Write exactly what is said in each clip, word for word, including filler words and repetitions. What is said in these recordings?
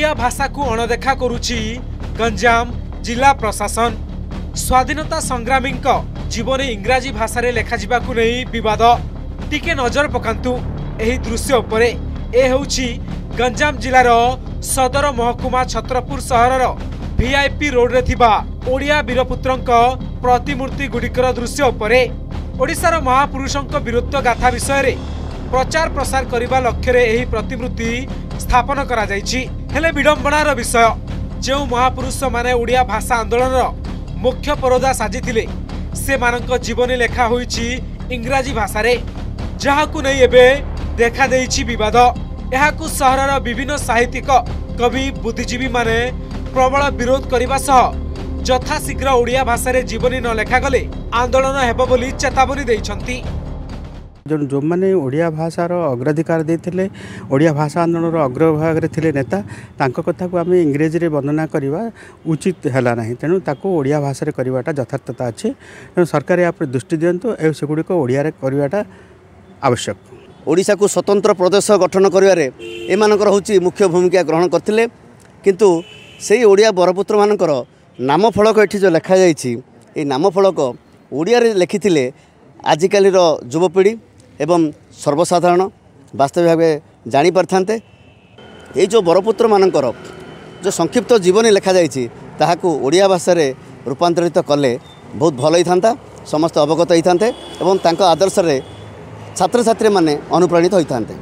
ओडिया भाषा को अणदेखा करुछि गंजाम जिला प्रशासन। स्वाधीनता संग्रामी जीवन इंग्राजी भाषा रे लेखा जिबाकु नहीं विवाद। टिके नजर पकांतु एही दृश्य उपरे। ए होछि गंजाम जिलार सदर महकुमा छत्रपुर सहरर वीआईपी रोड रे थिबा ओडिया वीरपुत्रंक प्रतिमूर्ति गुड़िकर दृश्य उपरे। ओडिशार महापुरुषंक वीरत्व गाथा विषय रे प्रचार प्रसार करने लक्ष्य रे एही प्रतिमूर्ति स्थापन करा जायछि। हेले विडंबनार विषय जो महापुरुष माने ओडिया भाषा आंदोलन मुख्य परोदा साजिथिले से मानक जीवनी लेखा होईछि इंग्राजी भाषा रे, जहाकु नै एबे देखा देइछि विवाद। एहाकु सहरर विभिन्न साहित्यिक कवि बुद्धिजीवी माने प्रबल विरोध करने सह यथाशीघ्र ओडिया भाषा रे जीवनी न लेखा गले आंदोलन हेबो बोली चेतावनी दैछंती। जो जो मैंने ओडिया भाषार अग्राधिकार देते ओडिया भाषा आंदोलन अग्रभाग थे नेता तांको कथा को आम इंग्रेजी रे वर्णना करवा उचित है ना। तेणु ताको ओडिया भाषा करवाटा यथार्थता अच्छे। तेणु सरकार या दृष्टि दिंतु ए सेगुड़िक ओडिया करवाटा आवश्यक। ओडिशा को स्वतंत्र प्रदेश गठन करिवारे एमानकर होची मुख्य भूमिका ग्रहण करथिले, किंतु सेही ओडिया बरपुत्र मानकर नाम फलक एठी जो लेखा जाइछि ए नाम फलक ओडिया रे लिखिथिले आजिकालीर युवपीढ़ी एवं सर्वसाधारण वास्तविक भाव जानी पारथान्ते। ये जो बरपुत्र मानकर जो संक्षिप्त जीवनी लेखा जाइछि ताहाकु ओडिया भाषा रे रूपांतरित कले बहुत भल होइथान्ता, समस्त अवगत होइथान्ते एवं तांको आदर्श रे छात्र छात्री माने अनुप्राणित होइथान्ते।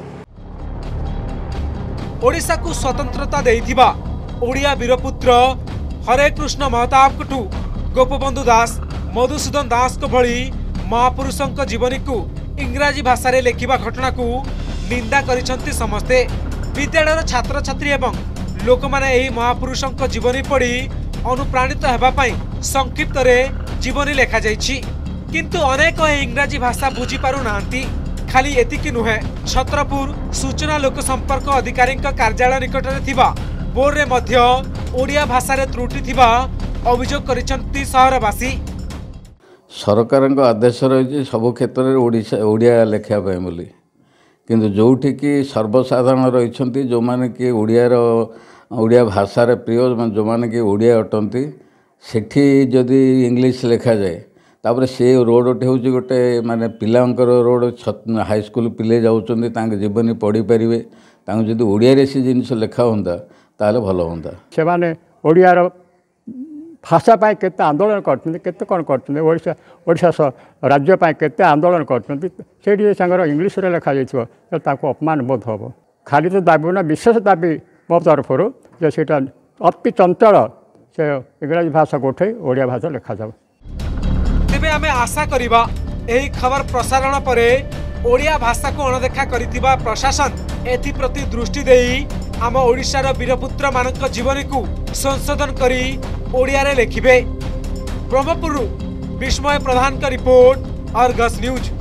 ओडिशा को स्वतंत्रता देइथिबा ओडिया वीरपुत्र हरे कृष्ण महताबकठू गोपबंधु दास मधुसूदन दास को भली महापुरुषों जीवनी को इंग्राजी भाषा रे लेखिबा घटना को निंदा करिसंती समस्ते। विद्यालयर छात्र छात्री एवं लोक माने एही महापुरुषों जीवनी पढ़ी अनुप्राणित हेबा पई संक्षिप्त रे जीवनी लेखा जाइछि, किंतु अनेक इंग्राजी भाषा बुझी पारु नांती। खाली एतिकी नुहे, छत्रपुर सूचना लोक संपर्क अधिकारी कार्यालय निकट रे थिबा बोर्ड रे मध्य ओडिया भाषा रे त्रुटि थिबा अभियोग करिसंती सहरवासी। सरकार आदेश रही सबु क्षेत्र में ओडिशा ओडिया लेखा बोली, किंतु जोठी कि सर्वसाधारण रही जो माने कि ओडियार ओडिया भाषा रे प्रिय जो माने कि ओडिया अटंती सेठी जदि इंग्लिश लेखा जाए तापर से रोड हूँ गोटे माने पिलांकर रोड हाई स्कूल पिले जाऊँच जीवनी पढ़ी पारे जदि ओडिया से जिनस लेखा होंदा ताले भल होंदा। से माने ओडियार भाषा पाई केते आंदोलन करते केते कौन करते ओडिशा ओडिशा राज्य पाई केते आंदोलन करते से सांगर इंग्लिश रे लेखा जाइछो ताको अपमान बोध हम। खाली तो दाबी ना विशेष दाबी मो तरफ जे सेटा अति चंचल से इंग्राजी भाषा को उठे ओडिया भाषा लेखा जाओ। तेबे आमे आशा करिबा एही खबर प्रसारण परे ओडिया भाषा को अणदेखा करितिबा प्रशासन एथि प्रति दृष्टि देई आम ओडिशार वीरपुत्र मानक जीवनी को संशोधन करी ओडिया रे लेखिबे। ब्रह्मपुर विस्मय प्रधान का रिपोर्ट, अर्गस न्यूज।